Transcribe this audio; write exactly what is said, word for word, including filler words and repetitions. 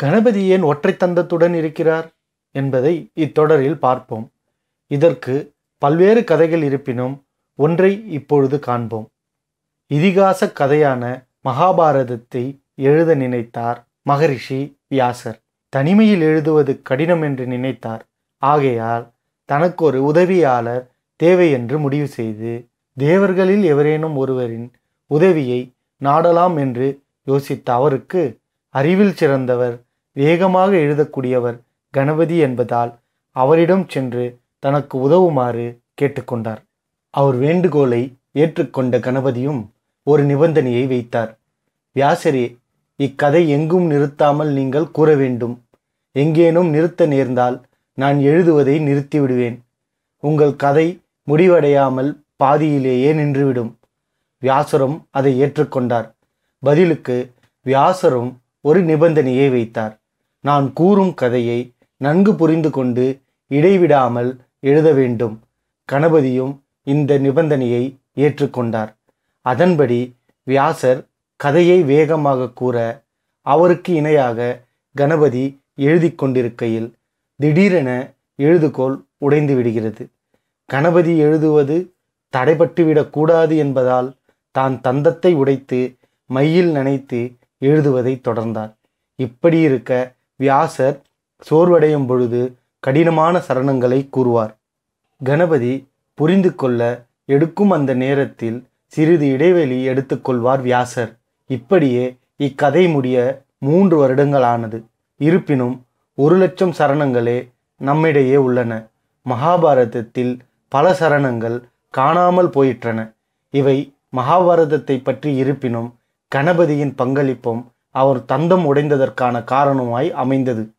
கணபதி ஏன் ஒற்றை தந்தத்துடன் இருக்கிறார் என்பதை இத்தொடரில் பார்ப்போம். இதற்கு பல்வேறு கதைகள் இருப்பினும் ஒன்றை இப்பொழுது காண்போம். இதிகாச கதையான மகாபாரதத்தை எழுத நினைத்தார் மகரிஷி வியாசர். தனிமையில் எழுதுவது கடினம் என்று நினைத்தார். ஆகையால் தனக்கு ஒரு உதவியாளர் தேவை என்று முடிவு செய்து தேவர்களில் எவரேனும் ஒருவரின் உதவியை நாடலாம் என்று யோசித்த அவருக்கு அறிவில் சிறந்தவர், வேகமாக எழுதக்கூடியவர் கணபதி என்பதால் அவரிடம் சென்று தனக்கு உதவுமாறு கேட்டுக்கொண்டார். அவர் வேண்டுகோளை ஏற்றுக்கொண்ட கணபதியும் ஒரு நிபந்தனையை வைத்தார். வியாசரே, இக்கதை எங்கும் நிறுத்தாமல் நீங்கள் கூற வேண்டும். எங்கேனும் நிறுத்த நேர்ந்தால் நான் எழுதுவதை நிறுத்திவிடுவேன். உங்கள் கதை முடிவடையாமல் பாதியிலேயே நின்றுவிடும். வியாசரும் அதை ஏற்றுக்கொண்டார். பதிலுக்கு வியாசரும் ஒரு நிபந்தனையை வைத்தார். நான் கூறும் கதையை நன்கு புரிந்து கொண்டு இடைவிடாமல் எழுத வேண்டும். கணபதியும் இந்த நிபந்தனையை ஏற்றுக்கொண்டார். அதன்படி வியாசர் கதையை வேகமாக கூற அவருக்கு இணையாக கணபதி எழுதி கொண்டிருக்கையில் திடீரென எழுதுகோல் உடைந்து விடுகிறது. கணபதி எழுதுவது தடைபட்டுவிடக்கூடாது என்பதால் தான் தந்தத்தை உடைத்து மையில் நனைத்து எழுதுவதை தொடர்ந்தார். இப்படி இருக்க வியாசர் சோர்வடையும் பொழுது கடினமான சரணங்களை கூறுவார். கணபதி புரிந்து கொள்ள எடுக்கும் அந்த நேரத்தில் சிறிது இடைவெளி எடுத்துக்கொள்வார் வியாசர். இப்படியே இக்கதை முடிய மூன்று வருடங்களானது. இருப்பினும் ஒரு லட்சம் சரணங்களே நம்மிடையே உள்ளன. மகாபாரதத்தில் பல சரணங்கள் காணாமல் போயிற்றன. இவை மகாபாரதத்தை பற்றி இருப்பினும் கணபதியின் பங்களிப்பும் அவர் தந்தம் உடைந்ததற்கான காரணமாய் அமைந்தது.